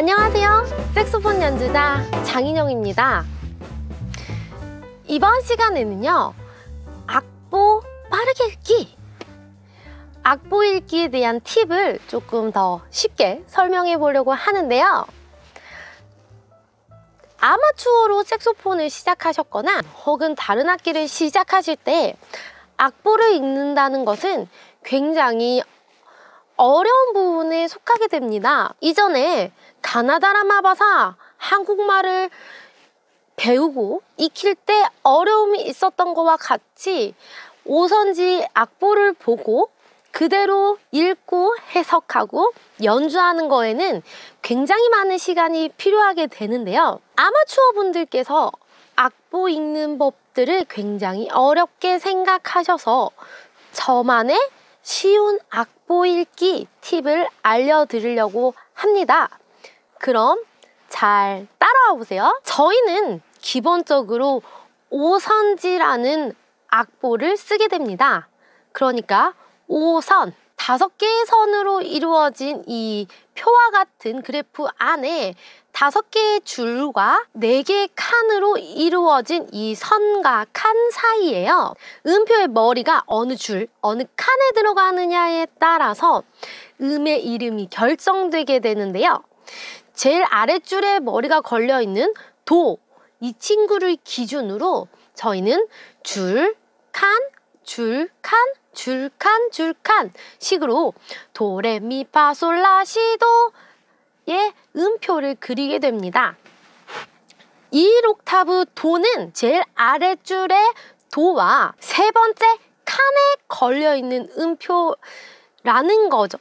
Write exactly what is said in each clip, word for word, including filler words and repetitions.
안녕하세요. 색소폰 연주자 장인영입니다. 이번 시간에는요, 악보 빠르게 읽기, 악보 읽기에 대한 팁을 조금 더 쉽게 설명해 보려고 하는데요. 아마추어로 색소폰을 시작하셨거나 혹은 다른 악기를 시작하실 때 악보를 읽는다는 것은 굉장히 어려운 부분에 속하게 됩니다. 이전에 가나다라마바사 한국말을 배우고 익힐 때 어려움이 있었던 것과 같이 오선지 악보를 보고 그대로 읽고 해석하고 연주하는 거에는 굉장히 많은 시간이 필요하게 되는데요. 아마추어 분들께서 악보 읽는 법들을 굉장히 어렵게 생각하셔서 저만의 쉬운 악보 읽기 팁을 알려드리려고 합니다. 그럼 잘 따라와 보세요. 저희는 기본적으로 오선지라는 악보를 쓰게 됩니다. 그러니까 오선, 다섯 개의 선으로 이루어진 이 표와 같은 그래프 안에 다섯 개의 줄과 네 개의 칸으로 이루어진 이 선과 칸 사이에요. 음표의 머리가 어느 줄, 어느 칸에 들어가느냐에 따라서 음의 이름이 결정되게 되는데요. 제일 아랫줄에 머리가 걸려있는 도, 이 친구를 기준으로 저희는 줄, 칸, 줄, 칸, 줄, 칸, 줄, 칸 식으로 도레미파솔라시도의 음표를 그리게 됩니다. 일 옥타브 도는 제일 아랫줄의 도와 세 번째 칸에 걸려있는 음표라는 거죠.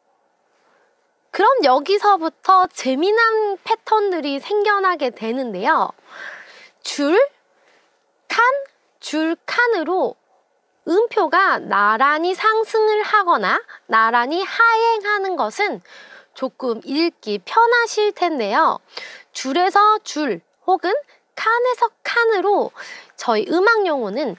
그럼 여기서부터 재미난 패턴들이 생겨나게 되는데요. 줄, 칸, 줄, 칸으로 음표가 나란히 상승을 하거나 나란히 하행하는 것은 조금 읽기 편하실 텐데요. 줄에서 줄 혹은 칸에서 칸으로 저희 음악 용어는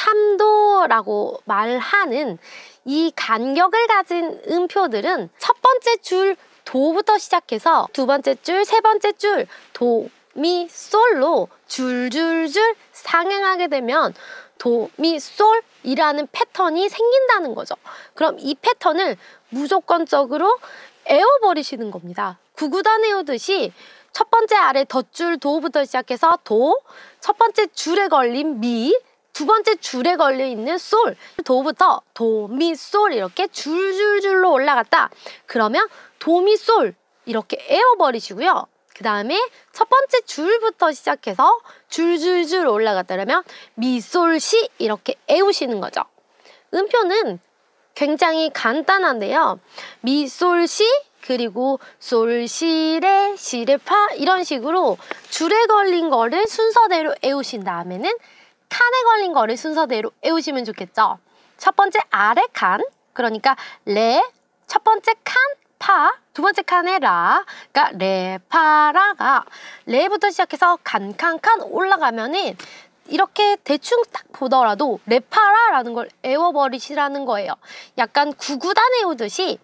삼도라고 말하는 이 간격을 가진 음표들은 첫 번째 줄 도부터 시작해서 두 번째 줄, 세 번째 줄 도, 미, 솔로 줄줄줄 상행하게 되면 도, 미, 솔이라는 패턴이 생긴다는 거죠. 그럼 이 패턴을 무조건적으로 애워버리시는 겁니다. 구구단 외우듯이 첫 번째 아래 덧줄 도부터 시작해서 도, 첫 번째 줄에 걸린 미, 두 번째 줄에 걸려있는 솔, 도부터 도, 미, 솔 이렇게 줄줄줄로 올라갔다. 그러면 도, 미, 솔 이렇게 애워버리시고요. 그 다음에 첫 번째 줄부터 시작해서 줄줄줄 올라갔다 그러면 미, 솔, 시 이렇게 애우시는 거죠. 음표는 굉장히 간단한데요. 미, 솔, 시 그리고 솔, 시, 레, 시, 레, 파 이런 식으로 줄에 걸린 거를 순서대로 애우신 다음에는 칸에 걸린 거를 순서대로 애우시면 좋겠죠. 첫 번째 아래 칸, 그러니까 레, 첫 번째 칸, 파, 두 번째 칸에 라, 그러니까 레, 파, 라가 레부터 시작해서 칸, 칸, 칸 올라가면은 이렇게 대충 딱 보더라도 레, 파, 라라는 걸 애워버리시라는 거예요. 약간 구구단 외우듯이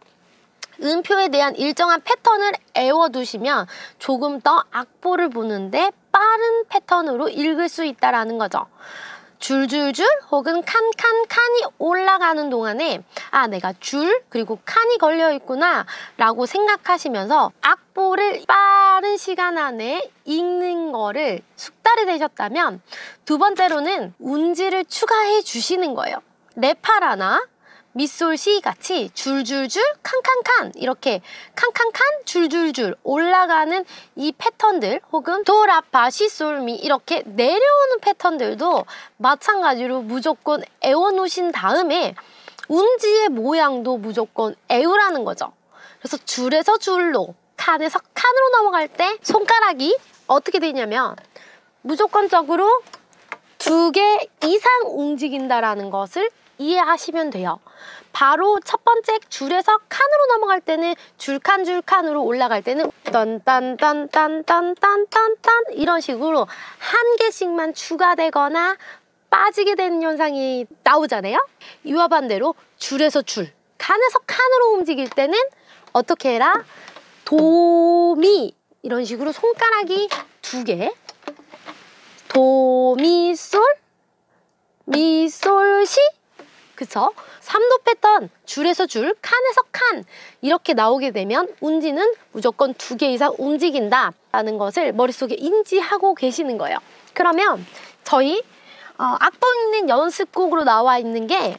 음표에 대한 일정한 패턴을 애워두시면 조금 더 악보를 보는데 빠른 패턴으로 읽을 수 있다는 거죠. 줄줄줄 혹은 칸, 칸, 칸이 올라가는 동안에 아 내가 줄 그리고 칸이 걸려있구나 라고 생각하시면서 악보를 빠른 시간 안에 읽는 거를 숙달이 되셨다면 두 번째로는 운지를 추가해 주시는 거예요. 레파라나 미솔 시 같이 줄줄줄 칸칸칸 이렇게 칸칸칸 줄줄줄 올라가는 이 패턴들 혹은 도라파 시솔미 이렇게 내려오는 패턴들도 마찬가지로 무조건 애워놓으신 다음에 운지의 모양도 무조건 애우라는 거죠. 그래서 줄에서 줄로 칸에서 칸으로 넘어갈 때 손가락이 어떻게 되냐면 무조건적으로 두 개 이상 움직인다라는 것을 이해하시면 돼요. 바로 첫 번째 줄에서 칸으로 넘어갈 때는 줄칸 줄칸으로 올라갈 때는 딴딴딴딴딴딴딴딴 이런 식으로 한 개씩만 추가되거나 빠지게 되는 현상이 나오잖아요. 이와 반대로 줄에서 줄, 칸에서 칸으로 움직일 때는 어떻게 해라? 도미 이런 식으로 손가락이 두 개, 도미솔, 미솔시, 그쵸? 삼도 패턴, 줄에서 줄, 칸에서 칸 이렇게 나오게 되면 운지는 무조건 두 개 이상 움직인다 라는 것을 머릿속에 인지하고 계시는 거예요. 그러면 저희 어, 악보 읽는 연습곡으로 나와 있는 게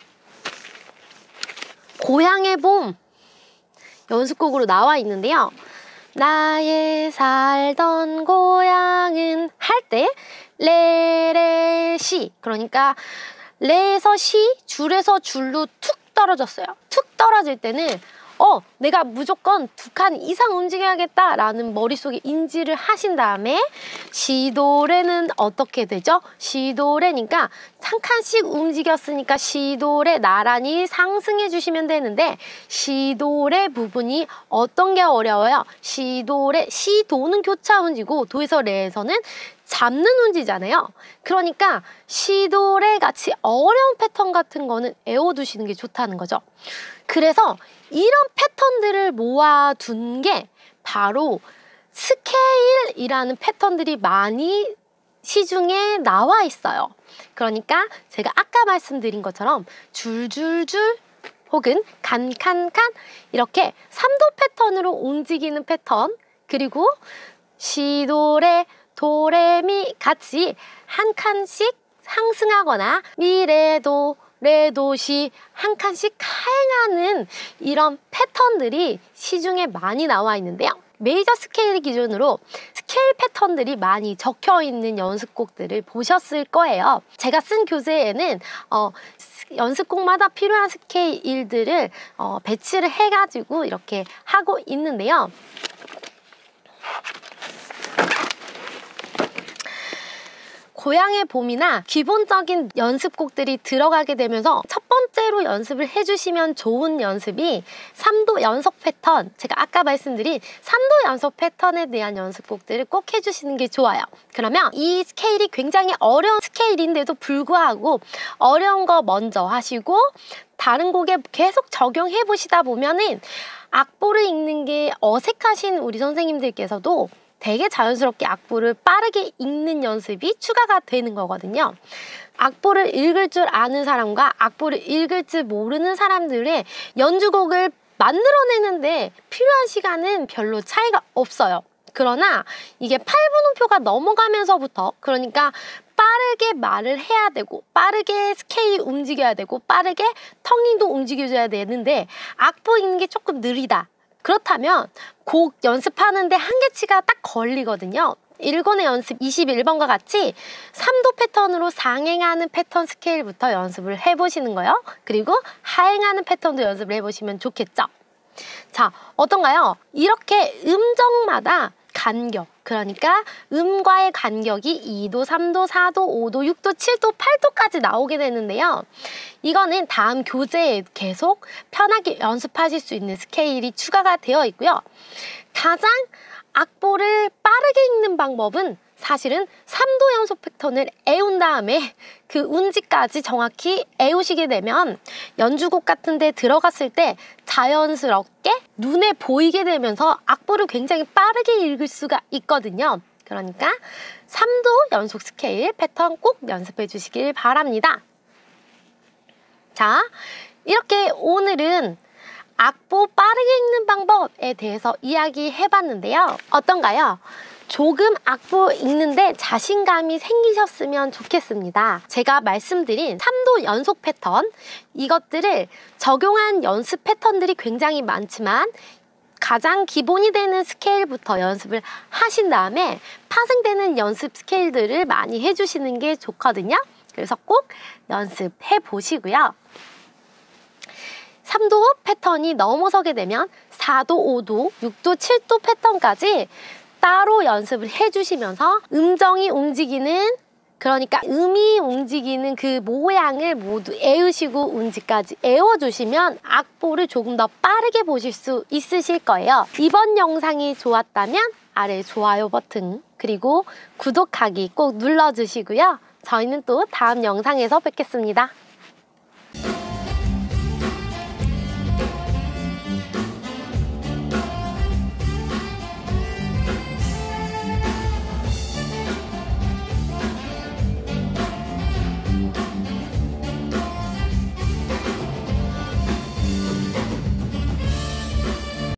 고향의 봄 연습곡으로 나와 있는데요. 나의 살던 고향은 할 때 레레시, 그러니까 레에서 시, 줄에서 줄로 툭 떨어졌어요. 툭 떨어질 때는 어 내가 무조건 두 칸 이상 움직여야겠다 라는 머릿속에 인지를 하신 다음에 시도레는 어떻게 되죠? 시도레니까 한 칸씩 움직였으니까 시도레 나란히 상승해 주시면 되는데, 시도레 부분이 어떤 게 어려워요? 시도레, 시도는 교차 운지고 도에서 레에서는 잡는 운지잖아요. 그러니까 시도레 같이 어려운 패턴 같은 거는 외워두시는 게 좋다는 거죠. 그래서 이런 패턴들을 모아둔 게 바로 스케일이라는 패턴들이 많이 시중에 나와 있어요. 그러니까 제가 아까 말씀드린 것처럼 줄줄줄 혹은 칸칸칸 이렇게 삼도 패턴으로 움직이는 패턴, 그리고 시도레, 도레미 같이 한 칸씩 상승하거나 미레도, 레도시 한 칸씩 하행하는 이런 패턴들이 시중에 많이 나와 있는데요. 메이저 스케일 기준으로 스케일 패턴들이 많이 적혀 있는 연습곡들을 보셨을 거예요. 제가 쓴 교재에는 어, 연습곡마다 필요한 스케일들을 어, 배치를 해가지고 이렇게 하고 있는데요. 고향의 봄이나 기본적인 연습곡들이 들어가게 되면서 첫 번째로 연습을 해주시면 좋은 연습이 삼도 연속 패턴, 제가 아까 말씀드린 삼도 연속 패턴에 대한 연습곡들을 꼭 해주시는 게 좋아요. 그러면 이 스케일이 굉장히 어려운 스케일인데도 불구하고 어려운 거 먼저 하시고 다른 곡에 계속 적용해 보시다 보면은 악보를 읽는 게 어색하신 우리 선생님들께서도 되게 자연스럽게 악보를 빠르게 읽는 연습이 추가가 되는 거거든요. 악보를 읽을 줄 아는 사람과 악보를 읽을 줄 모르는 사람들의 연주곡을 만들어내는데 필요한 시간은 별로 차이가 없어요. 그러나 이게 팔 분음표가 넘어가면서부터, 그러니까 빠르게 말을 해야 되고 빠르게 스케일이 움직여야 되고 빠르게 텅잉도 움직여줘야 되는데 악보 읽는 게 조금 느리다. 그렇다면 곡 연습하는데 한계치가 딱 걸리거든요. 일 권의 연습 이십일 번과 같이 삼도 패턴으로 상행하는 패턴 스케일부터 연습을 해보시는 거예요. 그리고 하행하는 패턴도 연습을 해보시면 좋겠죠. 자, 어떤가요? 이렇게 음정마다 간격, 그러니까 음과의 간격이 이 도, 삼 도, 사 도, 오 도, 육 도, 칠 도, 팔 도까지 나오게 되는데요. 이거는 다음 교재에 계속 편하게 연습하실 수 있는 스케일이 추가가 되어 있고요. 가장 악보를 빠르게 읽는 방법은 사실은 삼 도 연속 패턴을 외운 다음에 그 운지까지 정확히 외우시게 되면 연주곡 같은 데 들어갔을 때 자연스럽게 눈에 보이게 되면서 악보를 굉장히 빠르게 읽을 수가 있거든요. 그러니까 삼 도 연속 스케일 패턴 꼭 연습해 주시길 바랍니다. 자, 이렇게 오늘은 악보 빠르게 읽는 방법에 대해서 이야기해 봤는데요. 어떤가요? 조금 악보 읽는데 자신감이 생기셨으면 좋겠습니다. 제가 말씀드린 삼 도 연속 패턴, 이것들을 적용한 연습 패턴들이 굉장히 많지만 가장 기본이 되는 스케일부터 연습을 하신 다음에 파생되는 연습 스케일들을 많이 해주시는 게 좋거든요. 그래서 꼭 연습해 보시고요. 삼 도 패턴이 넘어서게 되면 사 도, 오 도, 육 도, 칠 도 패턴까지 따로 연습을 해주시면서 음정이 움직이는, 그러니까 음이 움직이는 그 모양을 모두 외우시고 운지까지 외워주시면 악보를 조금 더 빠르게 보실 수 있으실 거예요. 이번 영상이 좋았다면 아래 좋아요 버튼 그리고 구독하기 꼭 눌러주시고요. 저희는 또 다음 영상에서 뵙겠습니다.